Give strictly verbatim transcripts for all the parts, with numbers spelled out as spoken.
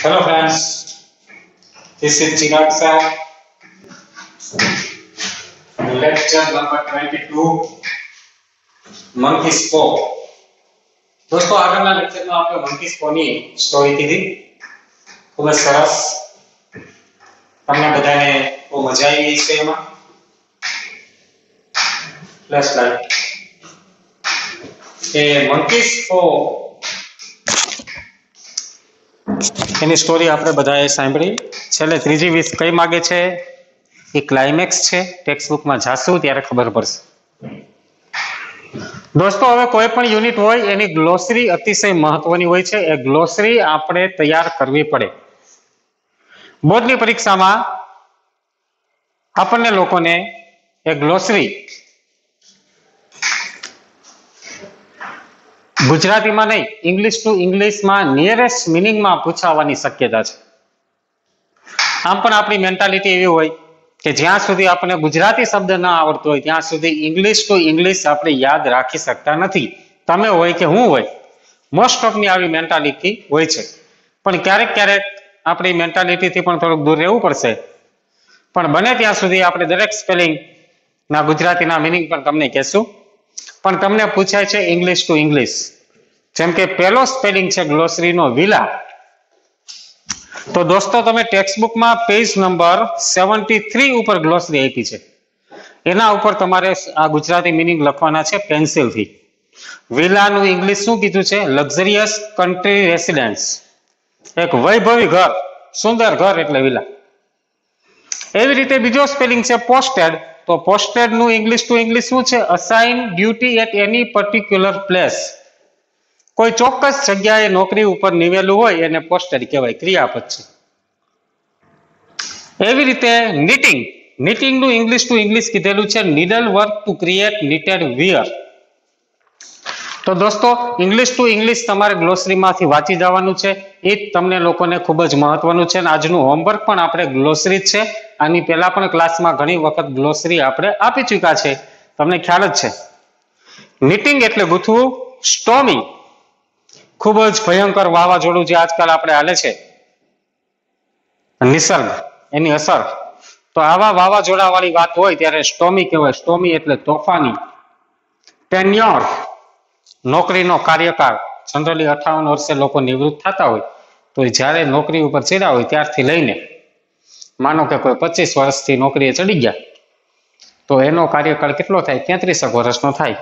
Hello friends, this is Chirag sir. Lecture number twenty-two, Monkey's Paw. दोस्तों આગળના લેક્ચરમાં આપણે Monkey's Paw ની સ્ટોરી કીધી. ખૂબ જ સરસ. તમને બધાને બહુ મજા આવી છે એમાં. Flash light. એ Monkey's Paw એની સ્ટોરી આપણે બધાએ સાંભળી. છેલ્લે ત્રીજી વીસ કઈ માગે છે એ ક્લાઇમેક્સ છે. ટેક્સ્ટ બુકમાં જાશું ત્યારે ખબર પડશે. દોસ્તો હવે કોઈ પણ યુનિટ હોય એની ગ્લોસરી અતિશય મહત્વની હોય છે. એ ગ્લોસરી આપણે તૈયાર કરવી પડે. બોર્ડની પરીક્ષામાં આપણને લોકોને એ ગ્લોસરી ગુજરાતીમાં નહીં, ઇંગ્લિશ ટુ ઇંગ્લિશમાં નિયરેસ્ટ મિનિંગમાં પૂછાવાની શક્યતા છે. આમ પણ આપણી મેન્ટાલિટી એવી હોય કે જ્યાં સુધી આપણને ગુજરાતી શબ્દ ના આવડતો હોય ત્યાં સુધી ઇંગ્લિશ ટુ ઇંગ્લિશ આપણે યાદ રાખી શકતા નથી. તમે હોય કે હું હોય, મોસ્ટ ઓફની આવી મેન્ટાલિટી હોય છે. પણ ક્યારેક ક્યારેક આપણી મેન્ટાલિટીથી પણ થોડુંક દૂર રહેવું પડશે. પણ બને ત્યાં સુધી આપણે દરેક સ્પેલિંગ ના ગુજરાતીના મિનિંગ પણ તમને કહેશું. પણ તમને પૂછાય છે ઇંગ્લિશ ટુ ઇંગ્લિશ. જેમ કે પહેલો સ્પેલિંગ છે ગ્લોસરીનો વિલા. તો દોસ્તો તમે ટેક્સ્ટ બુકમાં પેજ નંબર સેવન્ટી થ્રી ઉપર ગ્લોસરી આપી છે. એના ઉપર તમારે આ ગુજરાતી મિનિંગ લખવાના છે પેન્સિલથી. વિલાનું ઇંગ્લિશ શું કીધું છે? Luxurious country residence. એક વૈભવી ઘર, સુંદર ઘર એટલે વિલા. એવી રીતે બીજો સ્પેલિંગ છે પોસ્ટેડ. તો પોસ્ટેડ નું ઇંગ્લિશ ટુ ઇંગ્લિશ શું છે? Assign duty at any particular place. કોઈ ચોક્કસ જગ્યાએ નોકરી ઉપર નિવેલું હોય એને પોસ્ટેડ કહેવાય, ક્રિયાપદ છે. એવી રીતે નીટિંગ. નીટિંગ નું ઇંગ્લિશ ટુ ઇંગ્લિશ કીધેલું છે needle work to create knitted wear. તો દોસ્તો ઇંગ્લિશ ટુ ઇંગ્લિશ તમારે ગ્લોસરીમાંથી વાંચી જવાનું છે. એ જ તમને લોકોને ખૂબ જ મહત્વનું છે. અને આજનું હોમવર્ક પણ આપણે ગ્લોસરી જ છે. આની પહેલા પણ ક્લાસમાં ઘણી વખત ગ્લોસરી આપણે આપી ચૂક્યા છે, તમને ખ્યાલ જ છે. નીટિંગ એટલે ગૂંથવું. સ્ટોમી, ખૂબ જ ભયંકર વાવાઝોડું જે આજકાલ આપણે હાલે છે, નિસર્ગ એની અસર. તો આવા વાવાઝોડા વાળી વાત હોય ત્યારે સ્ટોમી કહેવાય. સ્ટોમી એટલે તોફાની. ટેન્યોર, નોકરીનો કાર્યકાળ. જનરલી અઠાવન વર્ષે લોકો નિવૃત્ત થતા હોય તો જ્યારે નોકરી ઉપર ચડ્યા હોય ત્યારથી લઈને માનો કે કોઈ પચીસ વર્ષથી નોકરીએ ચડી ગયા તો એનો કાર્યકાળ કેટલો થાય? તેત્રીસ વર્ષનો થાય.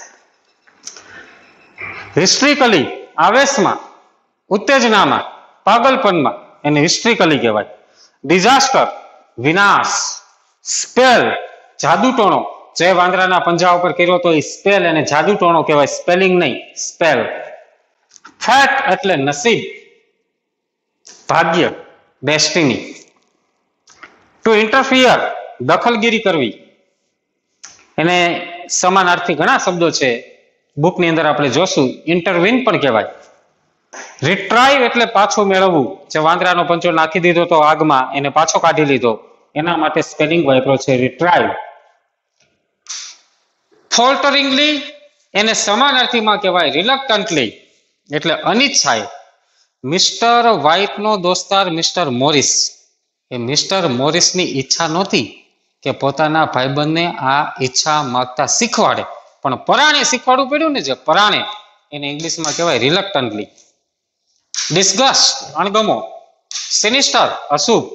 હિસ્ટ્રિકલી, આવેશમાં, ઉત્તેજનામાં, પાગલપનમાં એને હિસ્ટ્રિકલી કહેવાય. ડિઝાસ્ટર, વિનાશ. સ્પેલ, જાદુટોણો. જે વાંદરાના પંજા ઉપર કર્યો તો એ સ્પેલ અને જાદુટોણો કહેવાય, સ્પેલિંગ નહીં, સ્પેલ. ફેટ એટલે નસીબ, ભાગ્ય, ડેસ્ટિની. ટુ ઇન્ટરફિયર, દખલગીરી કરવી. એને સમાનાર્થી ઘણા શબ્દો છે, બુકની અંદર આપણે જોશું. ઇન્ટરવીન પણ કહેવાય. રિટ્રાઈવ એટલે પાછું મેળવવું. જે વાંદરાનો પંચો નાખી દીધો તો આગમાં, એને પાછો કાઢી લીધો, એના માટે સ્પેલિંગ વાપર્યો છે રિટ્રાઈવ. ફોલ્ટરિંગલી એને સમાનાર્થીમાં કહેવાય રિલક્ટન્ટલી, એટલે અનિચ્છાએ. મિસ્ટર વ્હાઇટનો દોસ્તાર મિસ્ટર મોરિસ. એ મિસ્ટર મોરિસની ઈચ્છા નહોતી કે પોતાના ભાઈબંધને આ ઈચ્છા માગતા શીખવાડે, પણ પરાણે શીખવાડવું પડ્યું ને, જે પરાણે, એને ઇંગ્લિશમાં કહેવાય રિલક્ટન્ટલી. ડિસ્ગસ્ટ, અણગમો. સિનિસ્ટર, અશુભ.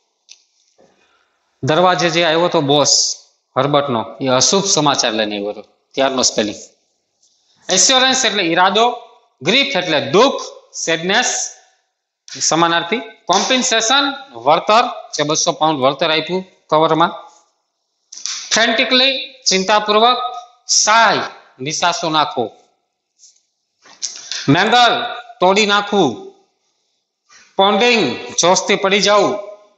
દરવાજે જે આવ્યો તો બોસ હર્બર્ટનો, એ અશુભ સમાચાર લઈને આવ્યો હતો, ત્યારનો સ્પેલિંગ. એસ્યોરન્સ એટલે ઈરાદો. ગ્રીફ એટલે દુઃખ, સેડનેસ, સમાનાર્થી. કોમ્પન્સેશન, વળતર, જે બસો પાઉન્ડ વળતર આપ્યું કવરમાં. ફ્રેન્ટિકલી, ચિંતાપૂર્વક. સાય, નિશાસો નાખવો. મેંગલ, તોડી નાખવું. પોન્ડિંગ, જોશથી પડી જવું.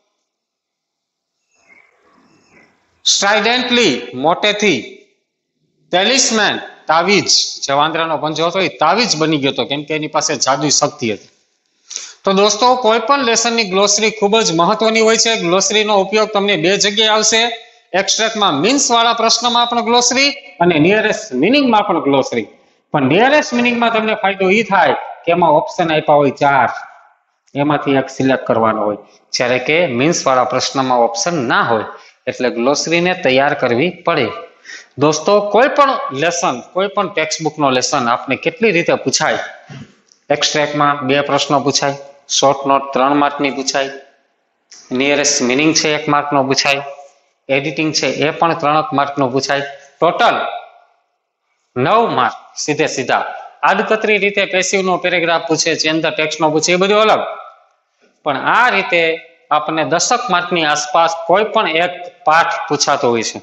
સ્ટ્રાઇડન્ટલી, મોટેથી. ટેલિસ્મેન, તાવીજ. જે વાંદરાનો પંજો હતો એ તાવીજ બની ગયો હતો, કેમ કે એની પાસે જાદુઈ શક્તિ હતી. તો દોસ્તો કોઈ પણ લેસનની ગ્લોસરી ખૂબ જ મહત્વની હોય છે. ગ્લોસરીનો ઉપયોગ તમને બે જગ્યાએ આવશે. એક્સ્ટ્રેક્ટમાં મીન્સ વાળા પ્રશ્નમાં પણ ગ્લોસરી અને નિયરેસ્ટ મિનિંગમાં પણ ગ્લોસરી. પણ નિયરેસ્ટ મિનિંગમાં તમને ફાયદો એ થાય કે એમાં ઓપ્શન આપ્યા હોય ચાર. એમાંથી એક સિલેક્ટ કરવાનો હોય, જ્યારે કે મીન્સ વાળા પ્રશ્નમાં ઓપ્શન ના હોય એટલે ગ્લોસરીને તૈયાર કરવી પડે. દોસ્તો, કોઈ પણ લેસન, કોઈ પણ ટેક્સ્ટ બુકનો લેસન આપને કેટલી રીતે પૂછાય. એક્સ્ટ્રેક્ટમાં બે પ્રશ્નો પૂછાય, શોર્ટ નોટ ત્રણ માર્કની પૂછાય, નિયરેસ્ટ મિનિંગ છે એક માર્કનો પૂછાય, એડિટિંગ છે એ પણ ત્રણ માર્કનો પૂછાય. ટોટલ નવ માર્ક સીધે સીધા. આડકતરી રીતે પેસિવનો પેરેગ્રાફ પૂછે, ચેન્જ ધ ટેક્સ્ટનો પૂછે, એ બધું અલગ. પણ આ રીતે આપણને દસક માર્કની આસપાસ કોઈ પણ એક પાઠ પૂછાતો હોય છે.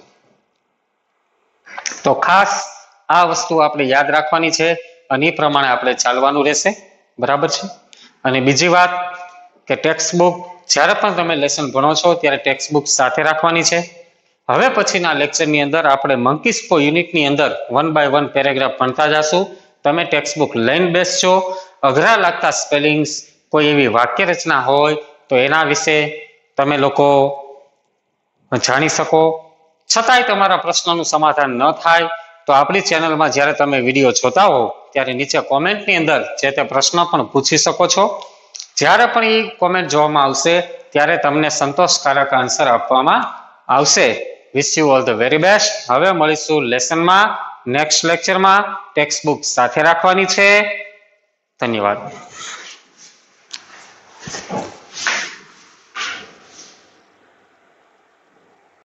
તો ખાસ આ વસ્તુ આપણે યાદ રાખવાની છે અને એ પ્રમાણે આપણે ચાલવાનું રહેશે. બરાબર છે. અને બીજી વાત કે ટેક્સ્ટ બુક જ્યારે પણ તમે લેસન ભણો છો ત્યારે ટેક્સ્ટ બુક સાથે રાખવાની છે. હવે પછીના લેક્ચરની અંદર આપણે મંકીસ્પો યુનિટની અંદર વન બાય વન પેરેગ્રાફ ભણતા જશું. તમે ટેક્સ્ટ બુક લઈને બેસજો. અઘરા લાગતા સ્પેલિંગ્સ, કોઈ એવી વાક્ય રચના હોય તો એના વિશે તમે લોકો જાણી શકો. છતાંય તમારા પ્રશ્નનું સમાધાન ન થાય તો આપણી ચેનલમાં જ્યારે તમે વિડીયો જોતા હો ત્યારે નીચે કોમેન્ટની અંદર જે તે પ્રશ્ન પણ પૂછી શકો છો. જ્યારે પણ એ કોમેન્ટ જોવામાં આવશે ત્યારે તમને સંતોષકારક આન્સર આપવામાં આવશે. Wish you all the very best. હવે મળીશું લેસનમાં, નેક્સ્ટ લેક્ચરમાં. ટેક્સ્ટ બુક સાથે રાખવાની છે. ધન્યવાદ.